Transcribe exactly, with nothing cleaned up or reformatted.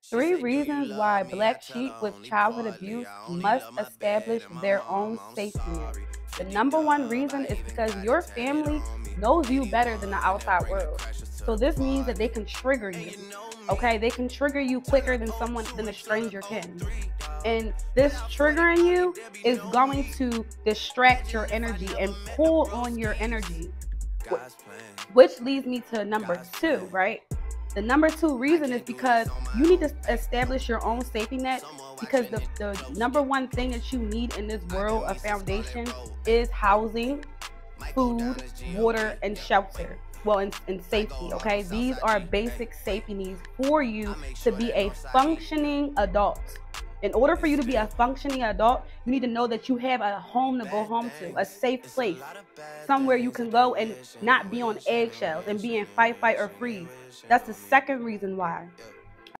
Three reasons why black sheep with childhood abuse must establish their own safety net. The number one reason is because your family knows you better than the outside world. So this means that they can trigger you. Okay, they can trigger you quicker than someone than a stranger can. And this triggering you is going to distract your energy and pull on your energy. Which leads me to number two, right? The number two reason is because you need to establish your own safety net, because the, the number one thing that you need in this world, a foundation, is housing, food, water, and shelter. Well, and, and safety, okay? These are basic safety needs for you to be a functioning adult. In order for you to be a functioning adult, you need to know that you have a home to go home to, a safe place, somewhere you can go and not be on eggshells and be in fight, fight, or freeze. That's the second reason why.